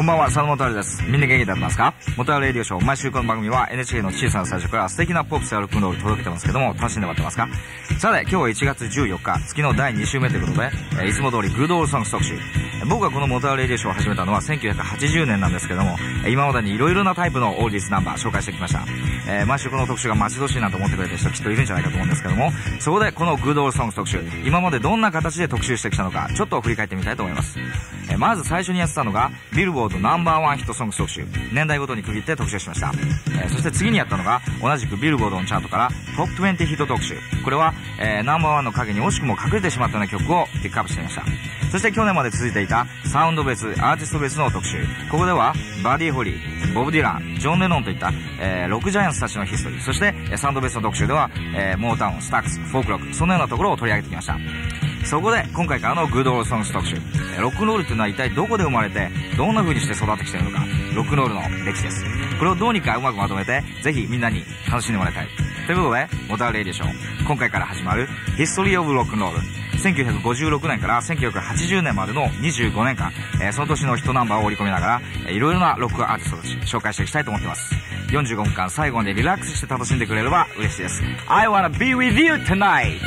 んばんは、佐野元春です。みんな元気だってますか？元春レディオショー。毎週この番組は NHK の小さな最初から素敵なポップスやロックンロール届けてますけども、楽しんでもらってますか？さて、今日は1月14日、月の第2週目ということで、いつも通りグッドオールソングス特集。僕がこの元春レディオショーを始めたのは1980年なんですけども、今までに色々なタイプのオールディスナンバー紹介してきました。毎週この特集が待ち遠しいなと思ってくれてる人きっといるんじゃないかと思うんですけども、そこでこのグッドオールソングス特集、今までどんな形で特集してきたのか、ちょっと振り返ってみたいと思います。まず最初にやってたのがビルボードナンバーワンヒットソング特集、年代ごとに区切って特集しました。そして次にやったのが同じくビルボードのチャートからトップ20ヒット特集。これは、ナンバーワンの影に惜しくも隠れてしまったような曲をピックアップしてみました。そして去年まで続いていたサウンド別アーティスト別の特集、ここではバディ・ホリー、ボブ・ディラン、ジョン・レノンといった、ロックジャイアンツたちのヒストリー、そしてサウンド別の特集では、モータウン、スタックス、フォークロック、そのようなところを取り上げてきました。そこで今回からのグッドオールソングス特集、ロックンロールというのは一体どこで生まれてどんな風にして育ってきているのか、ロックンロールの歴史です。これをどうにかうまくまとめてぜひみんなに楽しんでもらいたいということで、モタルレイディショー、今回から始まるヒストリーオブロックンロール、1956年から1980年までの25年間、その年のヒットナンバーを織り込みながら、いろいろなロックアーティストたち紹介していきたいと思っています。45分間最後までリラックスして楽しんでくれれば嬉しいです。 I wanna be with you tonight。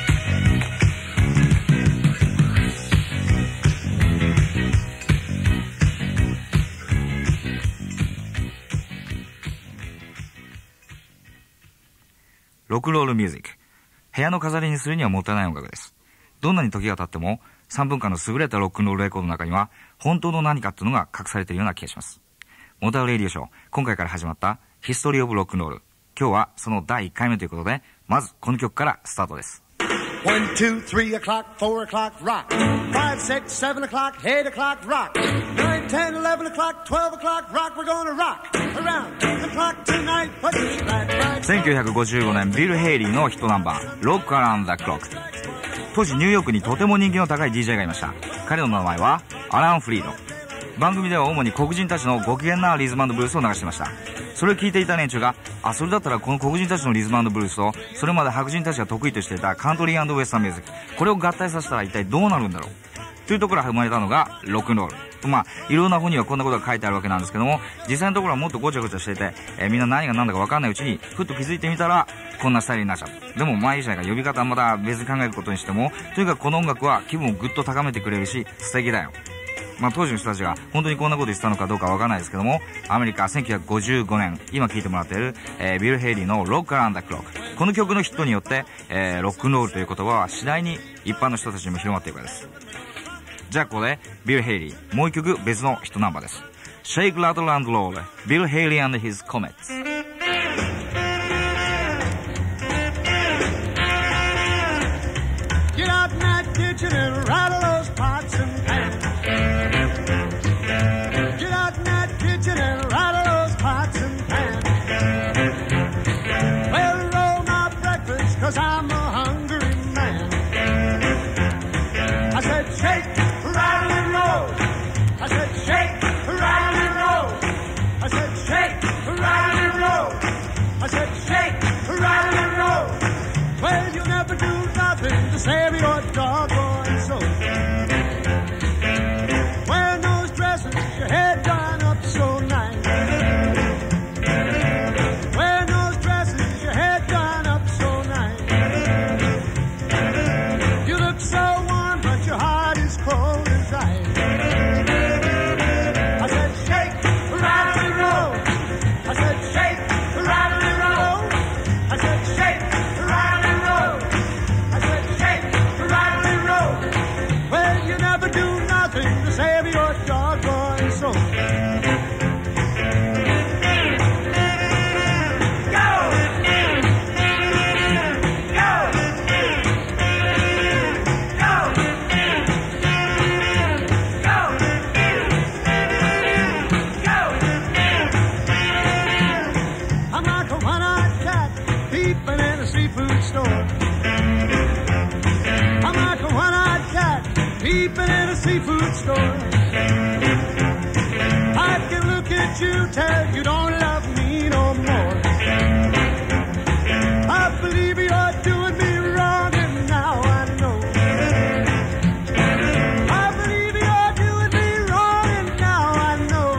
ロックンロールミュージック、部屋の飾りにするにはもったいない音楽です。どんなに時が経っても3分間の優れたロックンロールレコードの中には本当の何かっていうのが隠されているような気がします。モタルレディオショー、今回から始まったヒストリーオブロックンロール、今日はその第1回目ということで、まずこの曲からスタートです。 1, 2, 3 o'clock, 4 o'clock, rock. 5, 6, 7 o'clock, 8 o'clock, rock. 9, 10, 11 o'clock, 12 o'clock, rock. We're gonna rock around the clock tonight. Put your glad right. 1955年、ビル・ヘイリーのヒットナンバー、ロック・アラウンド・ザ・クロック。当時ニューヨークにとても人気の高い DJ がいました。彼の名前はアラン・フリード。番組では主に黒人たちのご機嫌なリズム&ブルースを流していました。それを聞いていた連中が、それだったらこの黒人たちのリズム&ブルースと、それまで白人たちが得意としていたカントリー&ウエスタンミュージック、これを合体させたら一体どうなるんだろうというところから生まれたのがロックンロール。いろんな本にはこんなことが書いてあるわけなんですけども、実際のところはもっとごちゃごちゃしていて、みんな何が何だか分かんないうちにふっと気づいてみたらこんなスタイルになっちゃう。でもいいじゃないか、呼び方はまた別に考えることにしても、とにかくこの音楽は気分をぐっと高めてくれるし素敵だよ。当時の人たちが本当にこんなこと言ってたのかどうかわからないですけども、アメリカ1955年、今聴いてもらっている、ビル・ヘイリーのロック・アラウンド・ザ・クロック、この曲のヒットによって、ロックンロールという言葉は次第に一般の人たちにも広まっていくわけです。じゃあここでビル・ヘイリー、もう一曲別のヒットナンバーです。 Shake, Rattle and Roll、 ビル・ヘイリー and his Comets。 Get out in that kitchen and rattle those pots and pans. Get out in that kitchen and rattle those pots and pans. Well, roll my breakfast, 'cause I'm a hungry man. I said shake, rattle and roll. I said shake, rattle and roll. I said shake, rattle and roll. I said shake, rattle and roll. Well, you'll never do nothing to save your doggone soul. Wearing those dresses, your head done up so nice. Wearing those dresses, your head done up so nice. You look so warm, but your heart is cold as ice. I said shake, rattle and roll. I said shake, rattle and roll. I said shake, rattle and roll. I said shake, rattle and roll. Well, you never do nothing to save your doggone soul. I'm like a one-eyed cat peeping in a seafood store. I'm like a one-eyed cat peeping in a seafood store. I can look at you, tell you don't love me no more. I believe you're doing me wrong, and now I know. I believe you're doing me wrong, and now I know.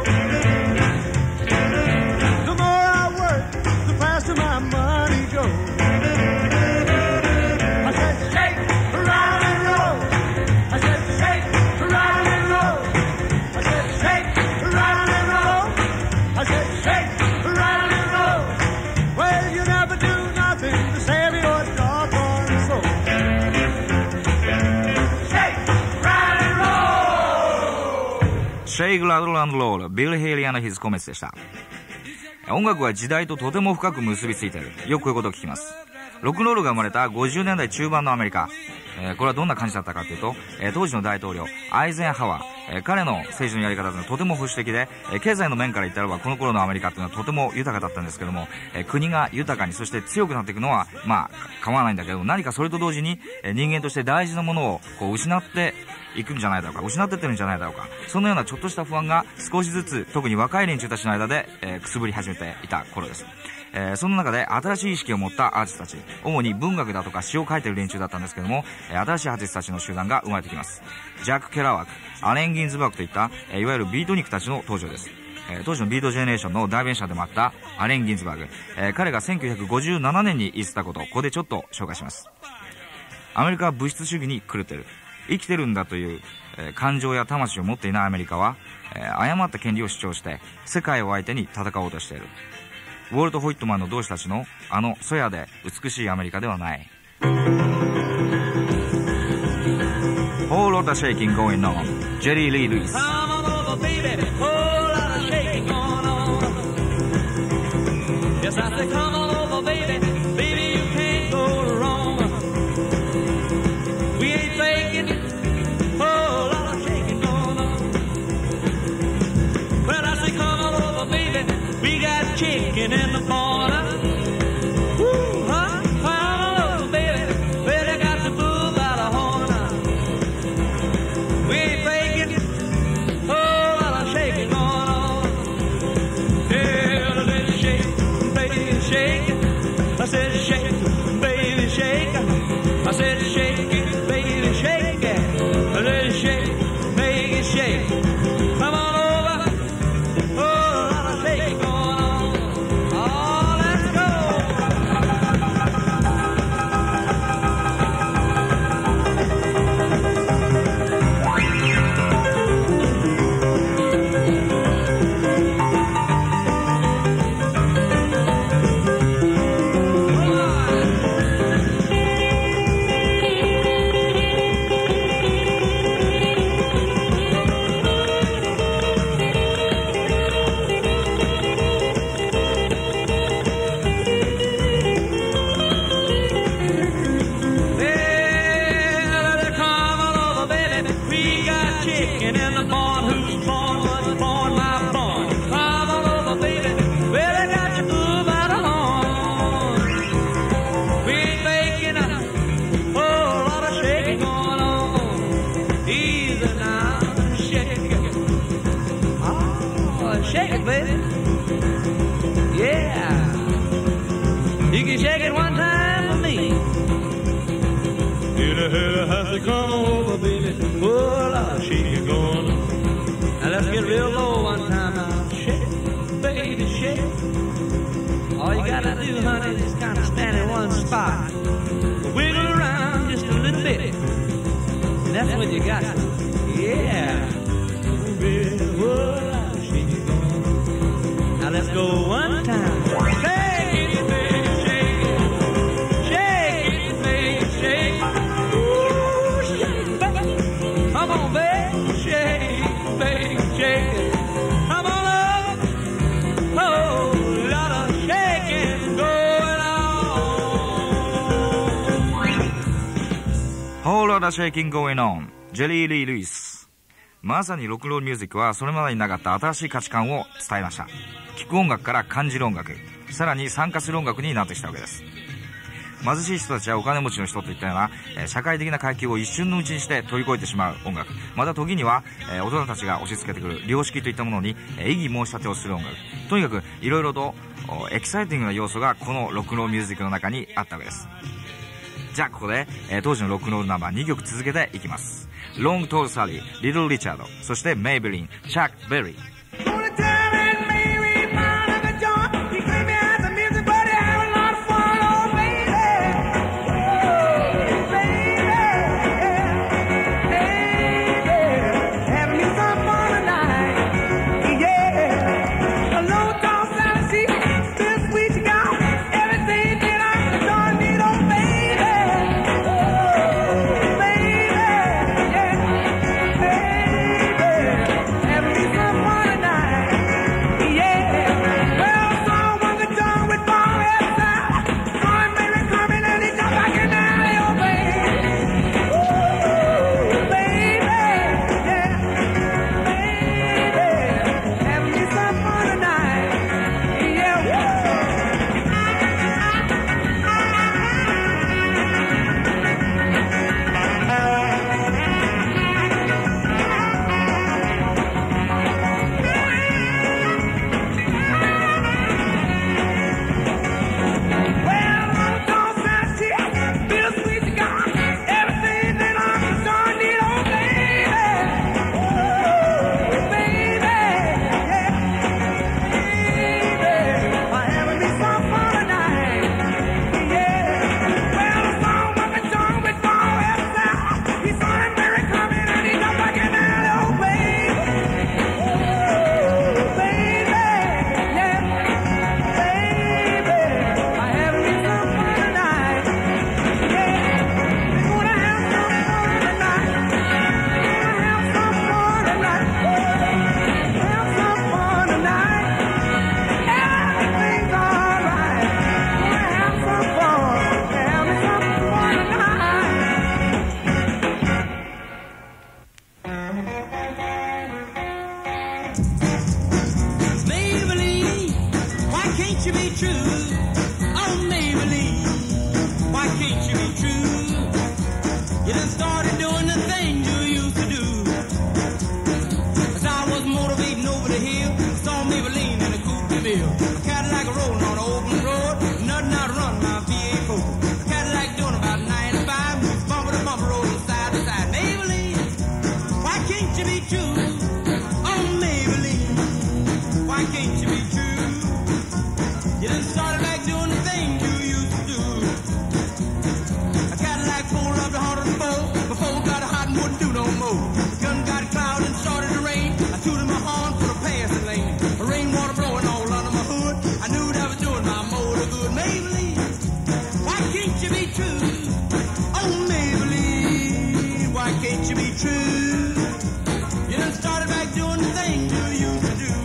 Shake, Rattle and Roll、ビル・ヘイリー&ヒズ・コメツでした。音楽は時代ととても深く結びついている。よくこういうことを聞きます。ロックンロールが生まれた50年代中盤のアメリカ。これはどんな感じだったかというと、当時の大統領、アイゼンハワー、彼の政治のやり方はとても保守的で、経済の面から言ったらばこの頃のアメリカというのはとても豊かだったんですけども、国が豊かにそして強くなっていくのはまあ構わないんだけど、何かそれと同時に人間として大事なものをこう失っていくんじゃないだろうか、失ってってるんじゃないだろうか、そのようなちょっとした不安が少しずつ特に若い連中たちの間で、くすぶり始めていた頃です。その中で新しい意識を持ったアーティストたち、主に文学だとか詩を書いている連中だったんですけども、新しいアーティストたちの集団が生まれてきます。ジャック・ケラワーク、アレン・ギンズバーグといった、いわゆるビートニックたちの登場です。当時のビートジェネレーションの代弁者でもあったアレン・ギンズバーグ、彼が1957年に言ってたことをここでちょっと紹介します。アメリカは物質主義に狂っている。生きてるんだという、感情や魂を持っていないアメリカは、誤った権利を主張して世界を相手に戦おうとしている。ウォルト・ホイットマンの同志たちのあのそやで美しいアメリカではない。 Whole lot of shaking going on、 ジェリー・リー・ルイス。 Come on over, baby, whole lot of shaking going on. Yes, I say come on over, baby, baby, you can't go wrong. We ain't faking it, whole lot of shaking going on. Well, I say come on over, baby, we got chicken in the corner. Woo, huh? Come on over, baby, well, they got the bull by the horn. We ain't faking it, whole lot of shaking going on. Yeah, let's shake, baby, shake it. I said shake, baby, shake it. I said shake it, baby, shake it. Let's shake, baby, shake it. Come on over, whole lot of shaking going on. Oh, let's go. Well, come on over, baby. We got chicken in the barn. Who's born? Was born? My born. Come on over, baby. Well, I got your bull by the horn. We ain't making a whole lot of shaking going on. Easy now, shake it. Oh, shake it, baby. Yeah. You can shake it one time for me. You know how to come over, baby. Oh, Lord, shake it going on. Now let's get real low one time now. Shake, baby, shake. All you gotta do, honey, is kind of stand in one spot. Wiggle around just a little bit. And that's when you got some. Yeah. Baby, oh, Lord, shake it going on. Now let's go one time. Shake it, baby, shake it. Shake it, baby, shake it. Ooh, shake it, baby. Come on, baby, shake it, baby, shake it. Come on up. Oh, lot of shaking going on. Whole lot of shaking going on、 ジェリー・リー・ルイス。まさにロックンロールミュージックはそれまでになかった新しい価値観を伝えました。聴く音楽から感じる音楽、さらに参加する音楽になってきたわけです。貧しい人たちやお金持ちの人といったような、社会的な階級を一瞬のうちにして飛び越えてしまう音楽、また時には、大人たちが押し付けてくる良識といったものに、異議申し立てをする音楽、とにかくいろいろとエキサイティングな要素がこのロックンロールミュージックの中にあったわけです。じゃあここで、当時のロックンロールナンバー2曲続けていきます。ロングトールサリー、リトルリチャード、そしてメイベリン、チャック・ベリー。 Every true? Oh, Maybelline, why can't you be true? You done started back doing the things you used to do. A Cadillac pulled up the heart of the boat. Before got hot and wouldn't do no more. The gun got cloud and started to rain. I tooted my horn for the passing lane. The rainwater blowing all under my hood. I knew that was doing my motor good. Maybelline, why can't you be true? Oh, Maybelline, why can't you be true? You done started back doing the things you used to do.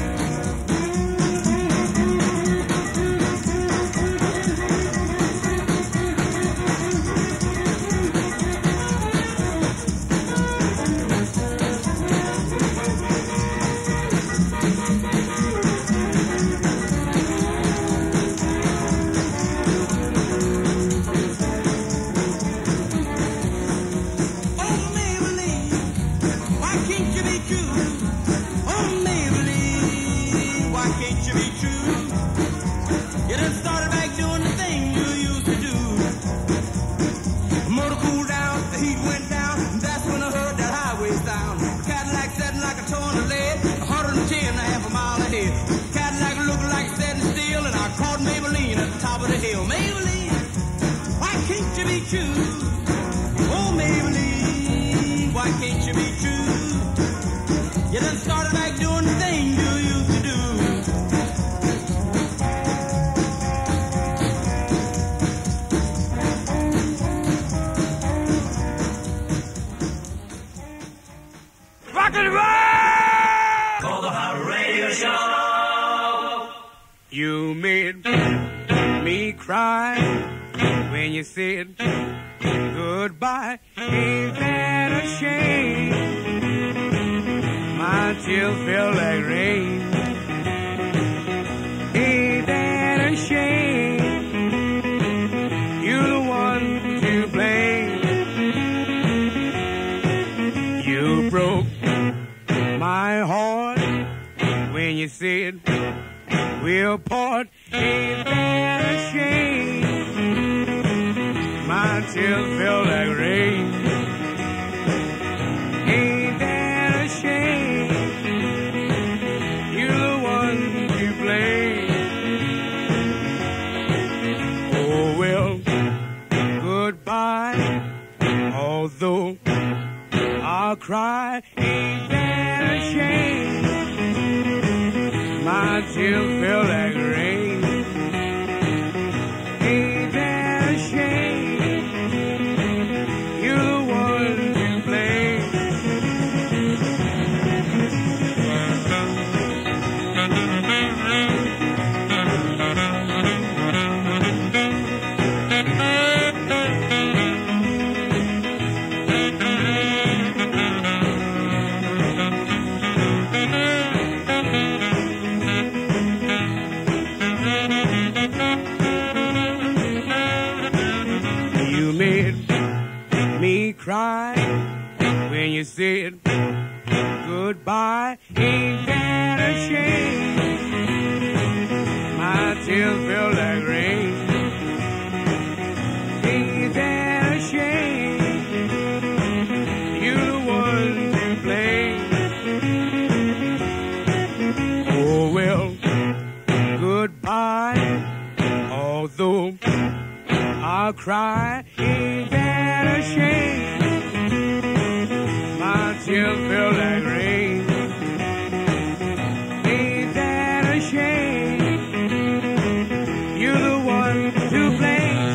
You made me cry when you said goodbye. Ain't that a shame? My tears feel like rain. Ain't that a shame? You're the one to blame. You broke my heart when you said we'll part. Ain't that a shame? My tears feel like rain. Ain't that a shame? You're the one to blame. Oh well, goodbye. Although I'll cry, ain't that a shame? My tears feel like rain. Ain't that a shame? You're the one to blame. Cry when you said goodbye. Ain't that a shame? My tears feel like rain. Ain't that a shame? You're the one to blame. Oh well, goodbye. Although I'll cry, ain't that a shame? My tears feel like rain. Ain't that a shame? You're the one to blame.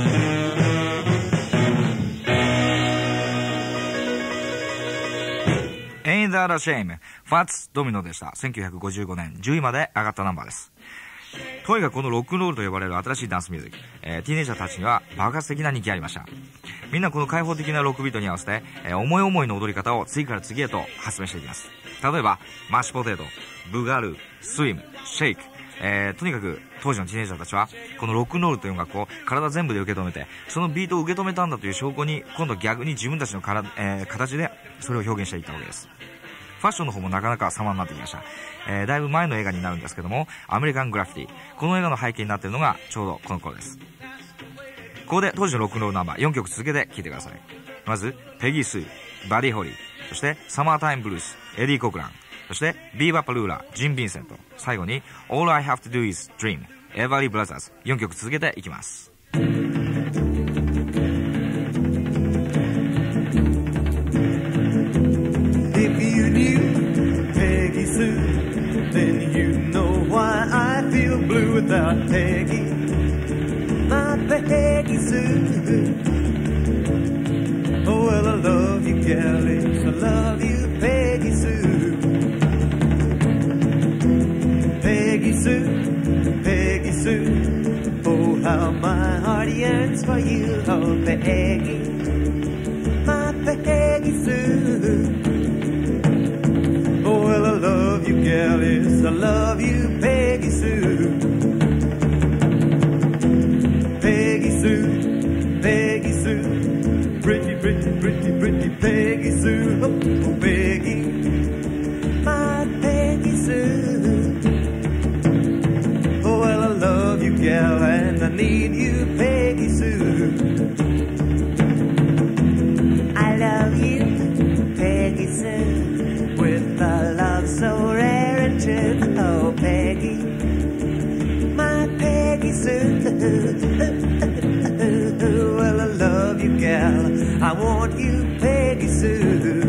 Ain't that a shame? ファッツ・ドミノでした。1955年10位まで上がったナンバーです。とにかくこのロックンロールと呼ばれる新しいダンスミュージック、ティーネイジャーたちには爆発的な人気がありました。みんなこの開放的なロックビートに合わせて、思い思いの踊り方を次から次へと発明していきます。例えばマッシュポテト、ブガルー、スイム、シェイク、とにかく当時のティーネイジャーたちはこのロックンロールという音楽を体全部で受け止めて、そのビートを受け止めたんだという証拠に今度逆に自分たちの形でそれを表現していったわけです。ファッションの方もなかなか様になってきました。だいぶ前の映画になるんですけども、アメリカングラフィティ、この映画の背景になっているのがちょうどこの頃です。ここで当時のロックンロールナンバー4曲続けて聴いてください。まずペギー・スー、バディ・ホリー、 そしてサマータイムブルース、エディ・コクラン、そしてビーバップ・ルーラー、ジン・ヴィンセント、最後に All I Have to Do Is Dream、エヴァリー・ブラザーズ、4曲続けていきます。 If you knew Peggy Sue, then you know why I feel blue without Peggy, my Peggy Sue. Oh, well, I love you, Gallus, I love you, Peggy Sue. Peggy Sue, Peggy Sue, oh, how my heart yearns for you, oh, Peggy, my Peggy Sue. Oh, well, I love you, Gallus, I love you, Peggy Sue. Peggy Sue, Peggy Sue, pretty, pretty, pretty, pretty Peggy Sue. Oh, Peggy, my Peggy Sue. Oh, well, I love you, gal, and I need you, Peggy Sue. I love you, Peggy Sue, with a love so rare and true. Oh, Peggy, my Peggy Sue. Well, I love you, gal, I want you, Peggy Sue.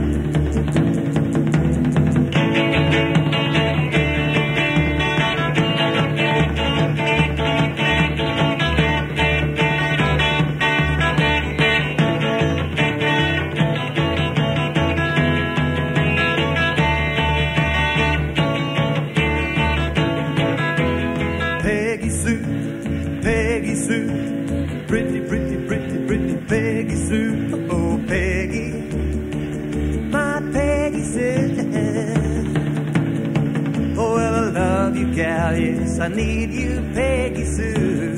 Peggy Sue, Peggy Sue, pretty, pretty, pretty, pretty Peggy Sue. Oh, Peggy, my Peggy Sue. Oh, well, I love you, gal, yes, I need you, Peggy Sue.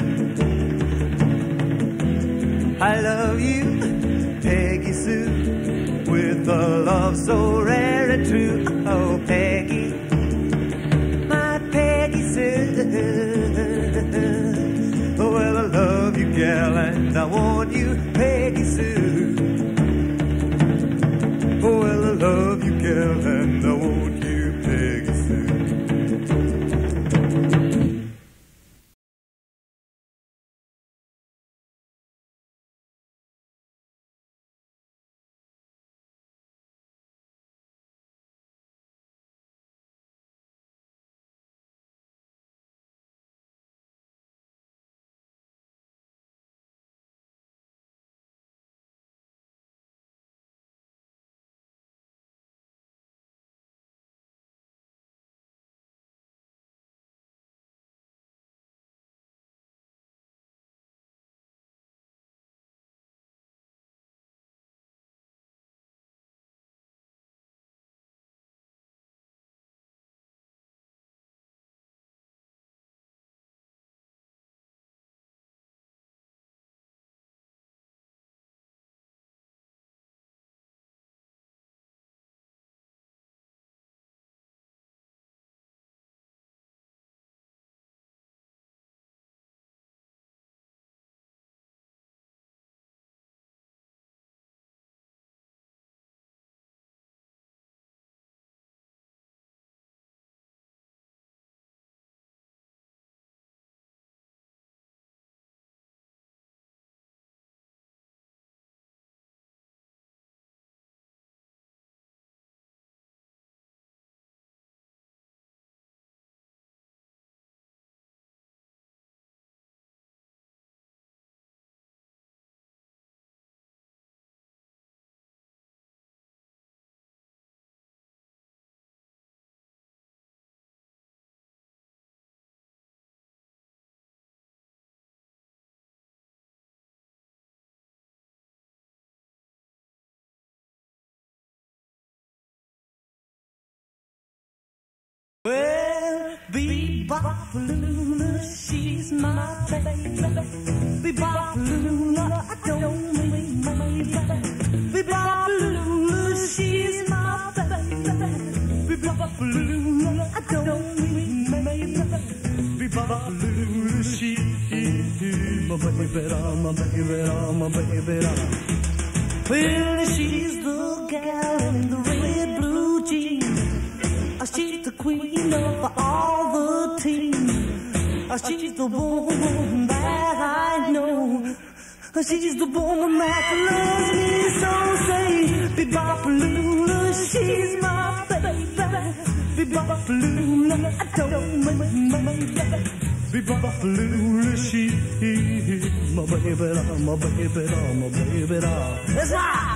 I love you, Peggy Sue, with a love so rare and true. Oh, Peggy, my Peggy Sue. Oh, well, I love you, gal, and I want you, Peggy Sue. Oh, well, I love you, gal, and I want you, Peggy Sue. Well, Bebop Luna, she's my baby. Bebop Luna, I don't mean my baby. Bebop Luna, she's my baby. Bebop Luna, I don't mean my baby. Bebop Luna, she's my baby, my baby, my baby. Well, she's the gal in She's the woman that I know. She's the woman that loves me so. Say, Be-Bop-A-Lula, she's my baby. Be-Bop-A-Lula, I don't make Be-Bop-A-Lula, she's my baby, my baby, my baby. Let's rock!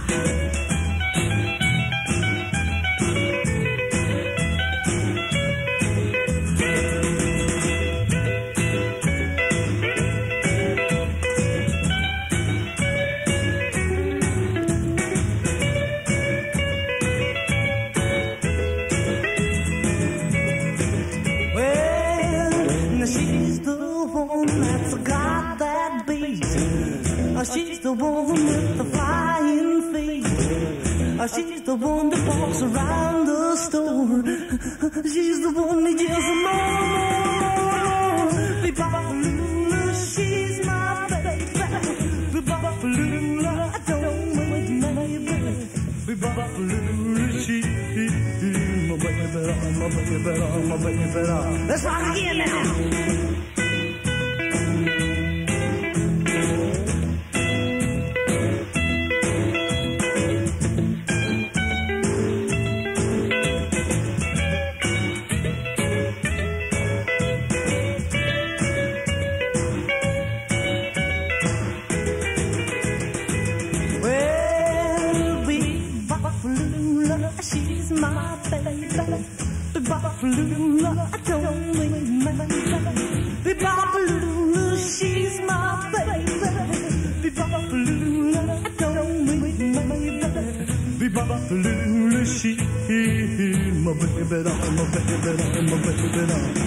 She's the one with the flying feet. She's the one that walks around the store. She's the one that yells more. Be-Bop-A-Lula, she's my baby. Be-Bop-A-Lula, I don't make maybe. Be-Bop-A-Lula, she's my baby, my baby, my baby. Let's rock again now. She's my baby. Be-Bop-A-Lula, I don't make maybe. Be-Bop-A-Lula, she's my baby. Be-Bop-A-Lula, I don't make maybe. Be-Bop-A-Lula, she's my baby, my baby, my baby.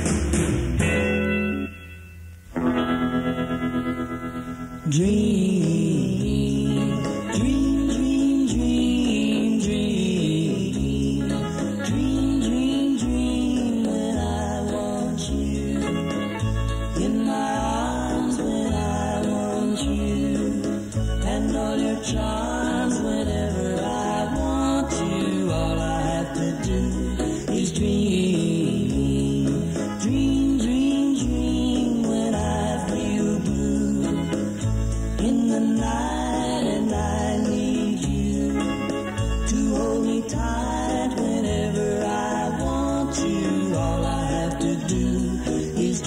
Dream, dream, dream, dream, dream. Dream, dream, dream when I want you. In my arms when I want you. And all your charms whenever I want you. All I have to do is dream. Dream, dream, dream when I feel blue. In the night and I need you to hold me tight whenever I want you. All I have to do is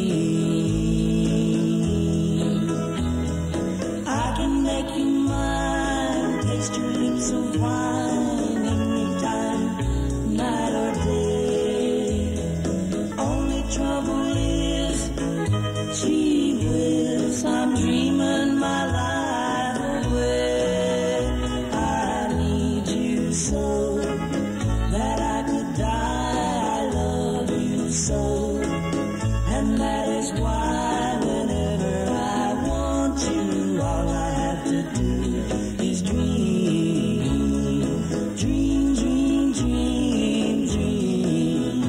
dream. I can make you mine, taste your lips of wine anytime, night or day. Only trouble is, gee whiz, I'm dreaming my life away. I need you so that I could die. I love you so, and that is why whenever I want you, all I have to do is dream. Dream, dream, dream, dream.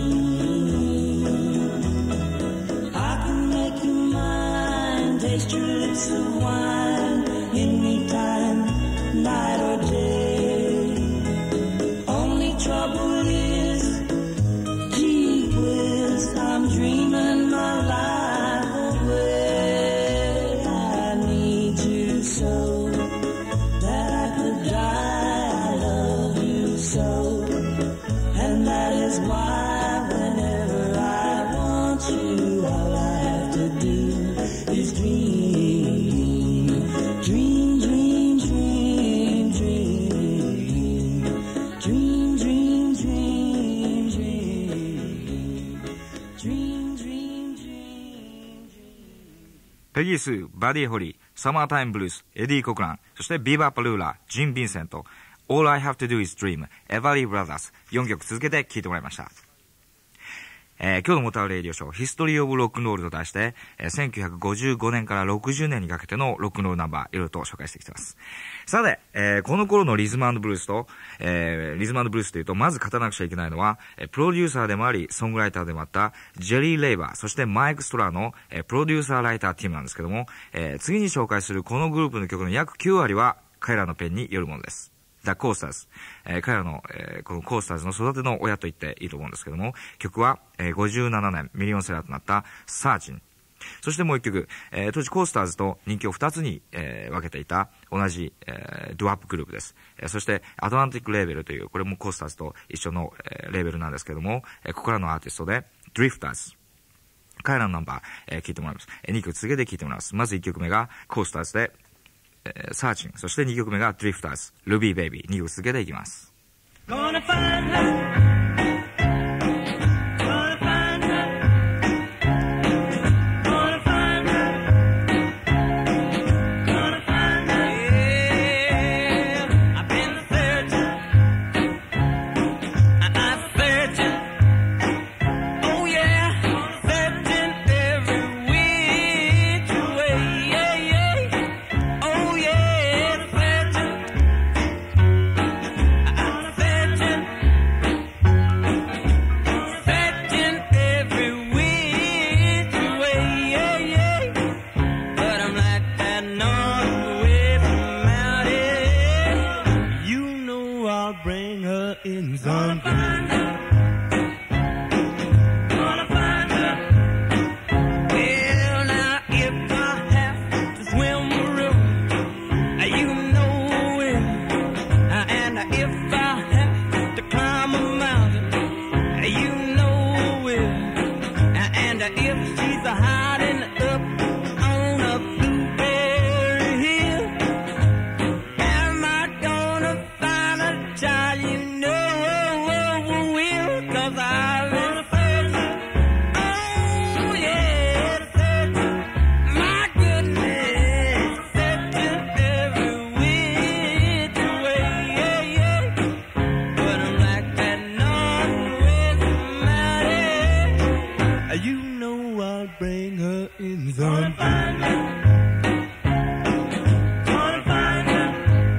I can make you mine, taste your lips of wine anytime, night or day. Only trouble is, gee whiz, I'm dreaming my life away. I need you so that I could die. I love you so, and that is why whenever I want you, all I have to do is dream. Dream, dream, dream, dream. Dream, dream, dream, dream. Dream, dream, dream, dream. ペギース、バディ・ホリー、サマータイム・ブルース、エディ・コクラン、そしてBe-Bop-A-Lula、ジン・ヴィンセント、All I Have to Do is Dream、エバリー・ブラザーズ、4曲続けて聴いてもらいました。今日のモタウレイディオショー、ヒストリー・オブ・ロックンロールと題して、1955年から60年にかけてのロックンロールナンバー、いろいろと紹介してきてます。さて、この頃のリズム&ブルースと、リズム&ブルースというと、まず語らなくちゃいけないのは、プロデューサーでもあり、ソングライターでもあった、ジェリー・レイバー、そしてマイク・ストラーの、プロデューサーライターチームなんですけども、次に紹介するこのグループの曲の約9割は、彼らのペンによるものです。 The Coasters、彼らの、このコースターズの育ての親と言っていいと思うんですけども、曲は、57年ミリオンセラーとなったサージン。そしてもう一曲、当時コースターズと人気を2つに、分けていた同じ、ドゥアップグループです。そしてアトランティックレーベルという、これもコースターズと一緒の、レーベルなんですけども、ここからのアーティストでドリフターズ。彼らのナンバー、聴いてもらいます。2曲続けて聴いてもらいます。まず1曲目がコースターズで、サーチン。そして2曲目がドリフターズ、ルビーベイビー。2曲続けていきます。 Gonna find her. Gonna find her. Gonna find her. Gonna find her. Yeah, I've been searching. I'm searching. Oh yeah, searching every which way. Yeah, yeah. Oh yeah, searching. I'm searching. Searching every which way. Yeah, yeah. But I'm like that north away from mountain. You know I'll bring her in someday. Gonna find her. Well, now if I have to swim the river, you know it. And if I have to climb a mountain, you know it. And if she's hiding up on a blueberry hill, am I gonna find a child? You know will, 'cause I've been searching. Oh yeah, searching. My goodness, searching every which way. Yeah, yeah. But I'm like that northwest mountain. You know I'll bring her in someday. Gonna find her.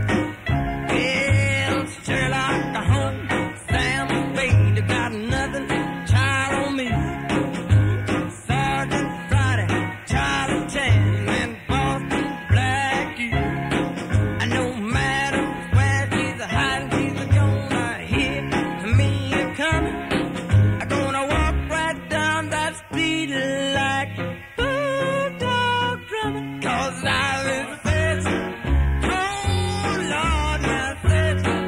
Well, Sherlock Holmes, Sam Spade, got nothing, child on me. Sergeant Friday, Charlie Chan, and Boston Blackie. No matter where she's hiding, she's gonna hear me coming. I'm gonna walk right down that street like bulldog drumming. 'Cause I've been searching. Oh Lord, I'm searching.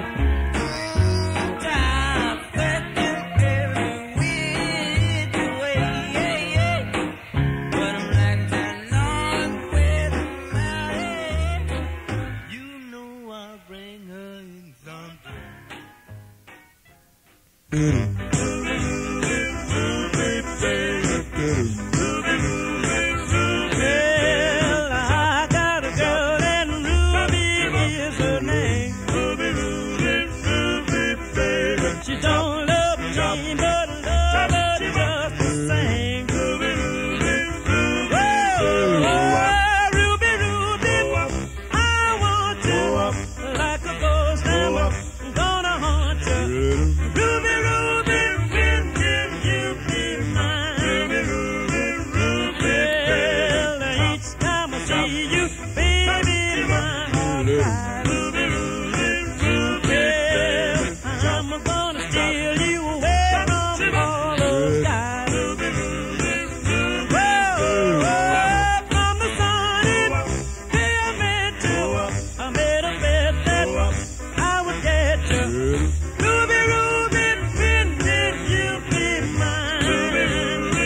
I'm searching every which way. Yeah, yeah. But I'm like that northwest mountain. You know I'll bring her in someday. Well, I got a girl and Ruby is her name. She don't love me, but love her just the same. Oh, Ruby, Ruby, I want you like a ghost. I'm gonna haunt you. Ruby, Ruby, when will you be mine? Well, each time I see you, baby, my heart cries. Well, I'm gonna steal you away from all those guys. Well, from the sunny day I met you, I made a bet that I would get you. Ruby, Ruby, when did you be mine?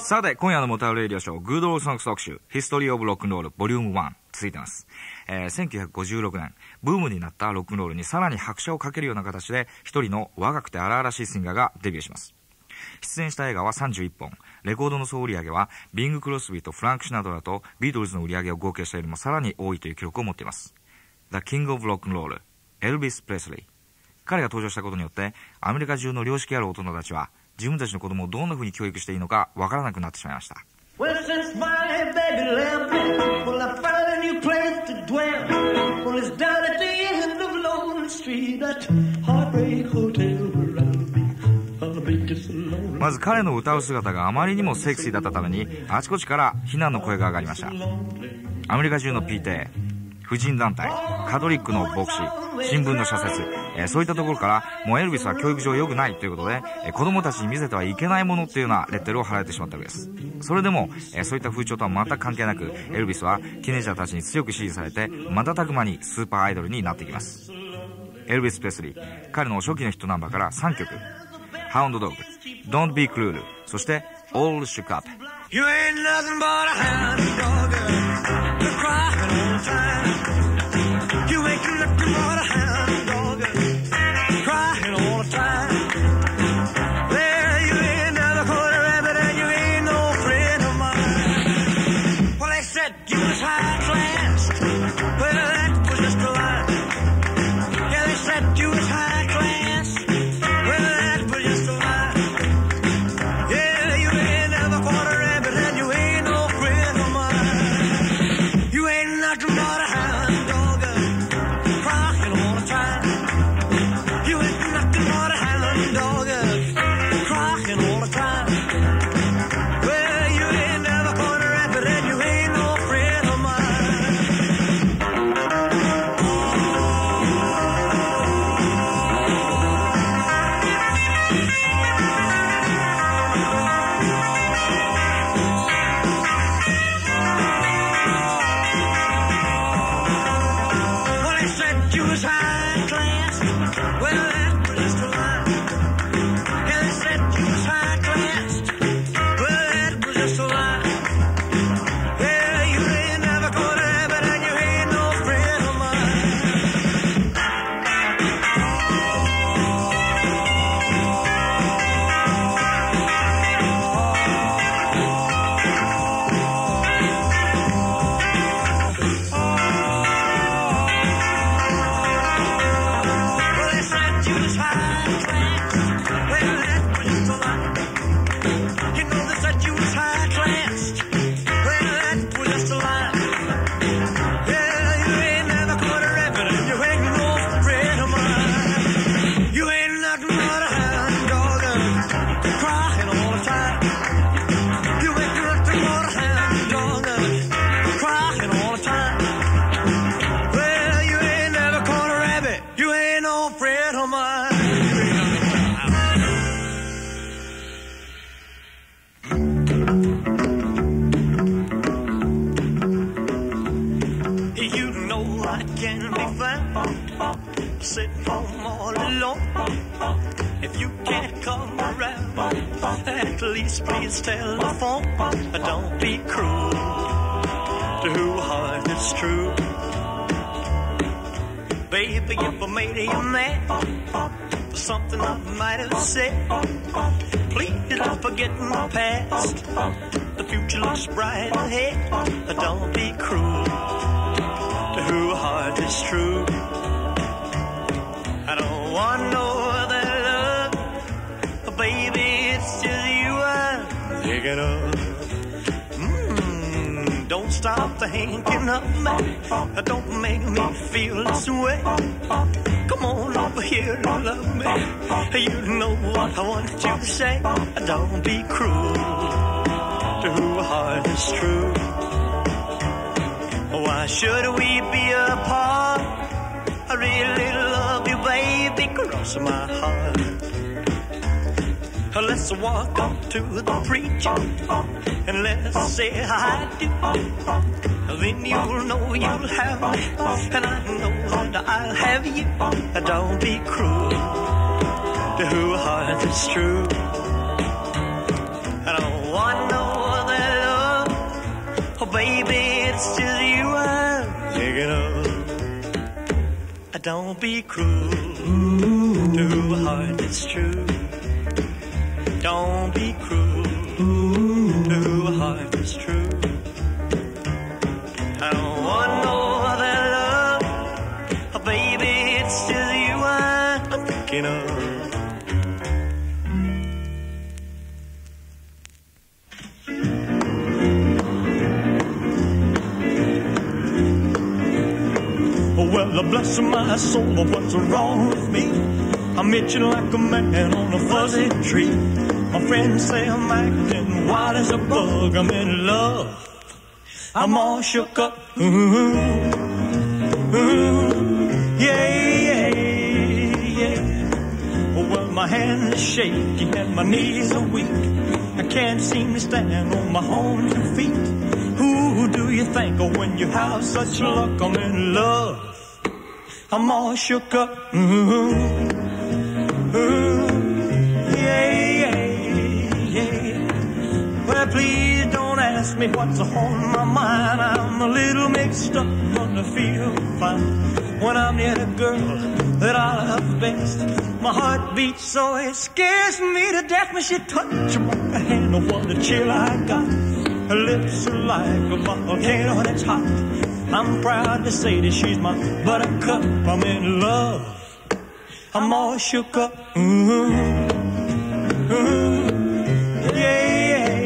さて、今夜のモタウレイディオショー、グッドオールソングス特集、ヒストリーオブロックンロール、ボリューム1、続いてます。1956年、ブームになったロックンロールにさらに拍車をかけるような形で、一人の若くて荒々しいシンガーがデビューします。出演した映画は31本、レコードの総売上は、ビング・クロスビーとフランク・シナトラとビートルズの売り上げを合計したよりもさらに多いという記録を持っています。The King of Rock and Roll、エルビス・プレスリー。彼が登場したことによって、アメリカ中の良識ある大人たちは、自分たちの子供をどんな風に教育していいのかわからなくなってしまいました。 Well, since my baby left, well, I found a new place to dwell. Well, it's down at the end of Lonely Street, that heartbreak hotel where I'll be just alone. まず彼の歌う姿があまりにもセクシーだったために、あちこちから非難の声が上がりました。アメリカ中の PTA、婦人団体、カトリックの牧師、新聞の社説、そういったところからもうエルビスは教育上良くないということで、子供たちに見せてはいけないものっていうようなレッテルを貼られてしまったわけです。それでも、そういった風潮とは全く関係なく、エルビスはティーネイジャーたちに強く支持されて、瞬く間にスーパーアイドルになっていきます。エルビス・プレスリー、彼の初期のヒットナンバーから3曲、ハウンドドッグ、Don't Be Cruel、そして All Shook Up。 You ain't nothing but a hound dog, you're crying all the time. You ain't nothing but a hound dog, crying all the time. Well, you ain't never caught a rabbit and you ain't no friend of mine. Well, they said you was high class. Well, that was just a lie. Yeah, they said you was high class. Well, that was just a lie. Yeah, you ain't never caught a rabbit and you ain't no friend of mine. You ain't nothing but a hound dog, crying all the time. You ain't nothing but a hound dog, crying all the time. Well, you ain't never caught a rabbit and you ain't no friend of mine. Well, they said you was high class. Well, that was just a lie. Yeah, they said you was high class. Well, that was just a lie. Yeah, you ain't never caught a rabbit and you ain't no friend of mine. Well, they said you was high class. Well, that was just a lie. You know they said you was high class. Well, that was just a lie. Yeah, you ain't never caught a rabbit and you ain't no friend of mine. You ain't nothing but a hound dog, crying all the time. You ain't nothing but a hound dog, crying all the time. Well, you ain't never caught a rabbit, you ain't no friend of mine. You ain't nothing but a hound. You know I can be found sitting home all alone. If you can't come around, at least please telephone. Don't be cruel to who heart is true. Baby, if I made you mad for something I might have said, please don't forget my past. The future looks bright ahead. Don't be cruel to who heart is true. I don't want no other love, baby, it's just you I'm thinking of. Don't stop thinking of me, don't make me feel this way. Come on over here and love me, you know what I want you to say. Don't be cruel to who heart is true. Why should we be apart? I really love you, baby, cross my heart. Let's walk up to the preacher and let's say I do. Then you'll know you'll have me, and I know that I'll have you. Don't be cruel to who heart is true. I don't want no baby, it's just you I'm thinking of. Don't be cruel to a heart that's true. Don't be cruel to a heart that's true. I don't want no other love. Oh, baby, it's just you I'm thinking of. Well, bless my soul, what's wrong with me? I'm itching like a man on a fuzzy tree. My friends say I'm acting wild as a bug. I'm in love. I'm all shook up. Yeah. Well, my hands are shaky and my knees are weak. I can't seem to stand on my own 2 feet. Who do you think of when you have such luck? I'm in love. I'm all shook up. Yeah. Well, please don't ask me what's on my mind. I'm a little mixed up, but I feel fine when I'm near the girl that I love best. My heart beats so it scares me to death when she touches my hand. Oh, what a chill I got. Her lips are like a volcano that's hot. I'm proud to say that she's my buttercup. I'm in love. I'm all shook up. Yeah.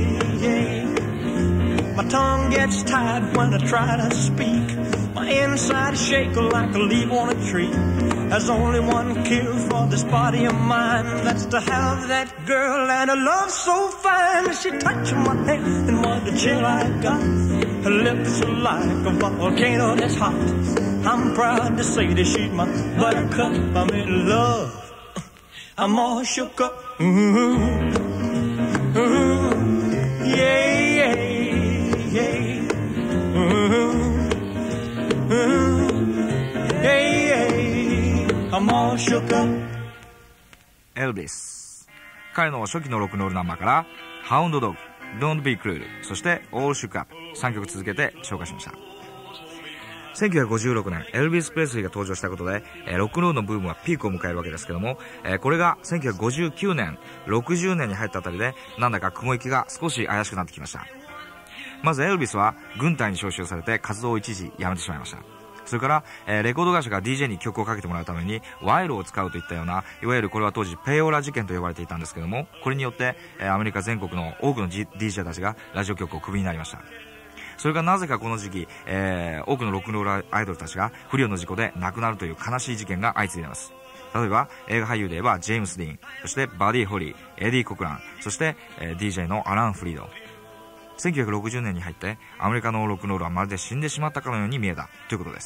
My tongue gets tied when I try to speak. My inside shake like a leaf on a tree. There's only one cure for this body of mine. That's to have that girl and a love so fine. She touched my hand and what a chill I got. Her lips are like a volcano that's hot. I'm proud to say that she's my buttercup. I'm in love. I'm all shook up. Yeah. I'm all shook up. エルビス。彼の初期のロックンロールナンバーからハウンドドッグ、Don't Be Cruel、そしてAll Shook Up、3曲続けて紹介しました。1956年、エルビス・プレスリーが登場したことで、ロックンロールのブームはピークを迎えるわけですけども、これが1959年、60年に入ったあたりで、なんだか雲行きが少し怪しくなってきました。まずエルビスは軍隊に招集されて活動を一時やめてしまいました。それから、レコード会社が DJ に曲をかけてもらうために賄賂を使うといったような、いわゆるこれは当時ペイオーラ事件と呼ばれていたんですけども、これによって、アメリカ全国の多くの、DJ たちがラジオ局をクビになりました。それがなぜかこの時期、多くのロックンロールアイドルたちが不慮の事故で亡くなるという悲しい事件が相次いでいます。例えば映画俳優で言えばジェームス・ディーン、そしてバディ・ホリー、エディ・コクラン、そして、DJ のアラン・フリード。1960年に入ってアメリカのロックンロールはまるで死んでしまったかのように見えたということです。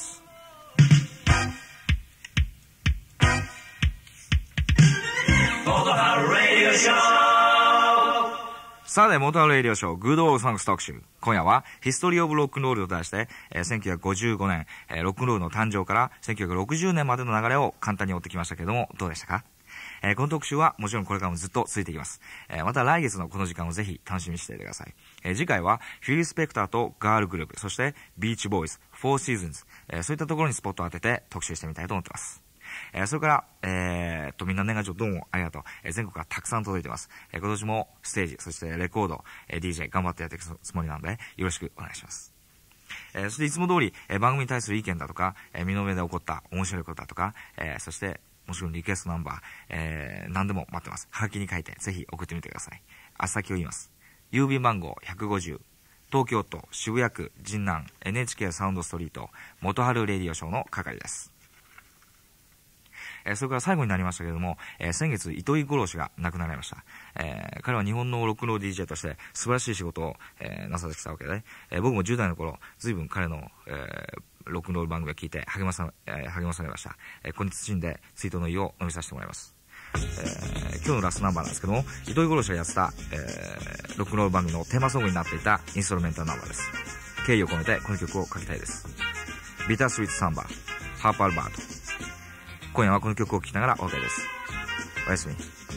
さて、元春レディオショー、グッドオールソングス特集。今夜は、ヒストリーオブロックンロールと題して、1955年、ロックンロールの誕生から1960年までの流れを簡単に追ってきましたけれども、どうでしたか？この特集はもちろんこれからもずっと続いていきます。また来月のこの時間をぜひ楽しみにしていてください。次回は、フィリー・スペクターとガールグループ、そしてビーチボーイズ、フォーシーズンズ、そういったところにスポットを当てて特集してみたいと思っています。それから、みんな年賀状どうもありがとう。全国からたくさん届いてます。今年もステージ、そしてレコード、DJ 頑張ってやっていくつもりなので、よろしくお願いします。そしていつも通り、番組に対する意見だとか、身の上で起こった面白いことだとか、そして、もちろんリクエストナンバー、何でも待ってます。はがきに書いて、ぜひ送ってみてください。あ先を言います。郵便番号150、東京都渋谷区神南 NHK サウンドストリート、元春レディオショーの係です。それから最後になりましたけれども、先月糸井五郎氏が亡くなられました。彼は日本のロックンロール DJ として素晴らしい仕事を、なさってきたわけで、僕も10代の頃、随分彼の、ロックンロール番組を聞いて励まされました。ここに謹んで追悼の意を述べさせてもらいます。今日のラストナンバーなんですけども、糸井五郎氏がやってた、ロックンロール番組のテーマソングになっていたインストルメンタルナンバーです。敬意を込めてこの曲をかけたいです。ビタースイーツサンバー、ハーパールバート。今夜はこの曲を聴きながらお別れです。おやすみ。